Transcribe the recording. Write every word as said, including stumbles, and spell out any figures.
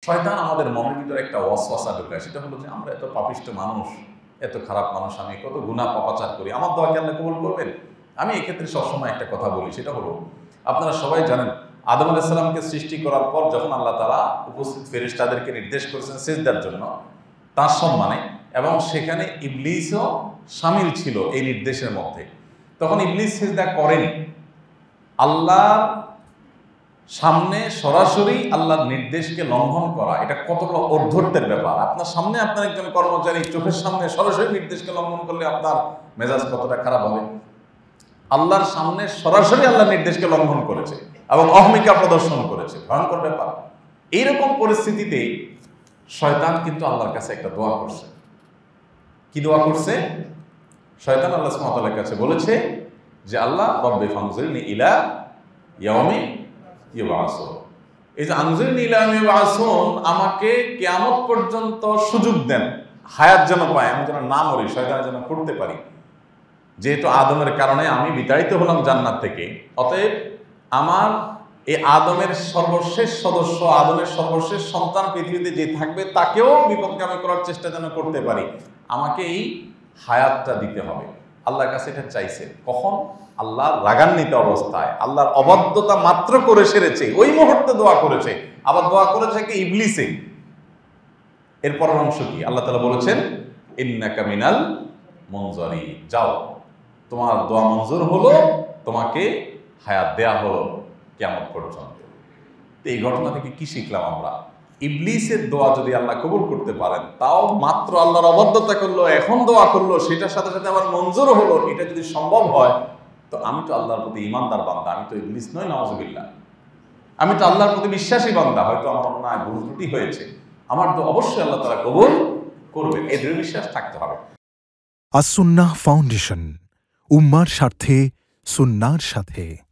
শয়তান আমাদের মনের ভিতরে একটা ওয়াসওয়াসা ঢোকায়, সেটা হলো যে আমরা এত পাপিষ্ট মানুষ, এত খারাপ মানুষ, আমি কত গুনাহ পাপাচার করি, আমার দোয়া কি আল্লাহ কবুল করবেন? আমি এক্ষেত্রে সবসময় একটা কথা বলি, সেটা হলো আপনারা সবাই জানেন আদম আলাইহিস সালামকে সৃষ্টি করার পর যখন আল্লাহ তাআলা উপস্থিত ফেরেশতাদেরকে নির্দেশ করেছেন সিজদার জন্য তার সম্মানে, এবং সেখানে ইবলিসও শামিল ছিল এই নির্দেশের মধ্যে, তখন ইবলিস সিজদা করেনি। আল্লাহর সামনে সরাসরি আল্লাহর নির্দেশকে লঙ্ঘন করা এটা কতটা অধ্যর্থের ব্যাপার। আপনার সামনে আপনার একজন কর্মচারী চোখের সামনে সরাসরি নির্দেশকে লঙ্ঘন করলে আপনার মেজাজ কতটা খারাপ হবে। আল্লাহর সামনে সরাসরি আল্লাহর নির্দেশকে লঙ্ঘন করেছে এবং অহমিকা প্রদর্শন করেছে, ভয়ঙ্কর ব্যাপার। এইরকম পরিস্থিতিতে শয়তান কিন্তু আল্লাহর কাছে একটা দোয়া করছে। কি দোয়া করছে? শয়তান আল্লাহ সুবহানাহু ওয়া তাআলার কাছে বলেছে যে আল্লাহ রব্বি ফানজিরনি ইলা ইয়াউমি ইউবআসুন, এই যে আনজিরনি ইলা ইয়াউমি ইউবআসুন, আমাকে কিয়ামত পর্যন্ত সুযোগ দেন, হায়াত যেন পাই, আমি যেন না মরি, শয়তান যেন করতে পারি। যেহেতু আদমের কারণে আমি বিতাড়িত হলাম জান্নাত থেকে, অতএব আমার এই আদমের সর্বশেষ সদস্য, আদমের সর্বশেষ সন্তান পৃথিবীতে যে থাকবে তাকেও বিপদগামী করার চেষ্টা যেন করতে পারি, আমাকে এই হায়াতটা দিতে হবে। আল্লাহর কাছে এটা চাইছে কখন? আল্লাহর রাগান্বিত অবস্থায়, আল্লাহর অবাধ্যতা মাত্র করে সেরেছে, ওই মুহূর্তে দোয়া করেছে। আবার দোয়া করেছে কি? ইবলিসে। এরপর অংশ কি? আল্লাহ তাআলা বলেছেন ইন্নাকা মিনাল মুনজারিন, যাও, তোমার দোয়া মঞ্জুর হলো, তোমাকে হায়াত দেয়া হলো কিয়ামত পর্যন্ত। এই ঘটনা থেকে কি শিখলাম আমরা? ইবলিসের দোয়া যদি আল্লাহ কবুল করতে পারেন, তাও মাত্র আল্লাহর অবাধ্যতা করলো, এখন দোয়া করলো, সেটার সাথে সাথে আমার মঞ্জুর হলো, এটা যদি সম্ভব হয়, তো আমি তো আল্লাহর প্রতি ঈমানদার বান্দা, আমি তো ইবলিস নই, নাউযুবিল্লাহ। আমি তো আল্লাহর প্রতি বিশ্বাসী বান্দা। হয়তো আমার অন্যায় ভুল ত্রুটি হয়েছে, আমার তো অবশ্যই আল্লাহ তাআলা কবুল করবেন, এই দৃঢ় বিশ্বাস থাকতে হবে। আস সুন্নাহ ফাউন্ডেশন, উম্মার স্বার্থে সুন্নাহর সাথে।